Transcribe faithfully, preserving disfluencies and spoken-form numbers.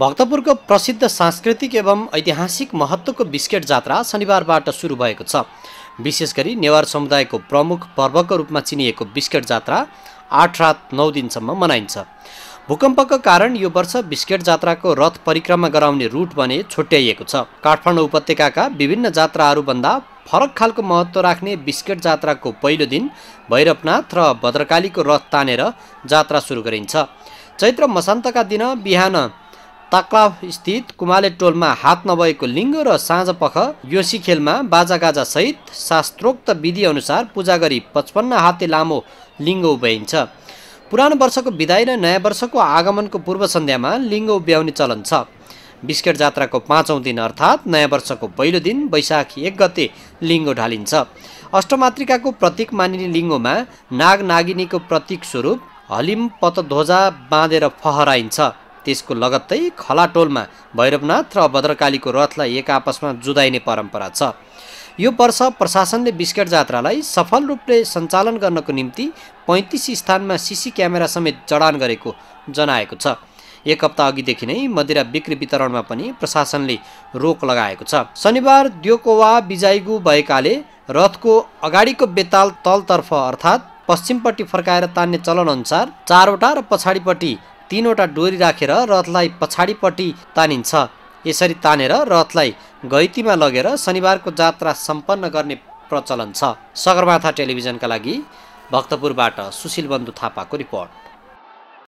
भक्तपुरको प्रसिद्ध सांस्कृतिक एवं ऐतिहासिक महत्त्वको बिस्केट जात्रा शनिबारबाट सुरु भएको छ। विशेष गरी नेवार समुदायको प्रमुख पर्वको रूपमा चिनिएको बिस्केट जात्रा आठ रात नौ दिनसम्म मनाइन्छ। भूकम्पको कारण यो वर्ष बिस्केट जात्राको रथ परिक्रमा गराउने रुट भने छुट्याइएको छ। काठमाडौँ उपत्यकाका विभिन्न जात्राहरूभन्दा फरक खालको महत्त्व राख्ने बिस्केट जात्राको पहिलो दिन भैरवनाथ र भद्रकालीको रथ तानेर जात्रा सुरु गरिन्छ। चैत्र मसान्तका दिन बिहान ताक्लाव स्थित कुमाले टोलमा हात नभएको लिङ्गो र साँझपख योसी खेलमा बाजागाजा सहित शास्त्रोक्त विधि अनुसार पूजा गरी पचपन्न हाते लामो लिङ्गो उभ्याइन्छ। पुरानो वर्षको बिदाई र नयाँ वर्षको आगमनको पूर्व सन्ध्यामा लिङ्गो उभ्याउने चलन छ। बिस्केट जात्राको पाँचौँ दिन अर्थात् नयाँ वर्षको पहिलो दिन वैशाख एक गते लिङ्गो ढालिन्छ। अष्टमातृकाको प्रतीक मानिने लिङ्गोमा नाग नागिनीको प्रतीक स्वरूप हलिम पतध्वजा बाँधेर फहराइन्छ। त्यसको लगत्तै खलाटोलमा भैरवनाथ र भद्रकालीको रथलाई एक आपसमा जुदाइने परम्परा छ। यो वर्ष प्रशासनले बिस्केट जात्रालाई सफल रूपले सञ्चालन गर्नको निम्ति पैँतिस स्थानमा सिसी क्यामेरा समेत जडान गरेको जनाएको छ। एक हप्ता अघिदेखि नै मदिरा बिक्री वितरणमा पनि प्रशासनले रोक लगाएको छ। शनिबार द्योकोवा बिजाइगु भएकाले रथको अगाडिको बेताल तलतर्फ अर्थात् पश्चिमपट्टि फर्काएर तान्ने चलन अनुसार चारवटा र पछाडिपट्टि तीनवटा डोरी राखेर रथलाई पछाडिपट्टि तानिन्छ। यसरी तानेर रथलाई गैतीमा लगेर शनिबारको जात्रा सम्पन्न गर्ने प्रचलन छ। सगरमाथा टेलिभिजनका लागि भक्तपुरबाट सुशील बन्धु थापाको रिपोर्ट।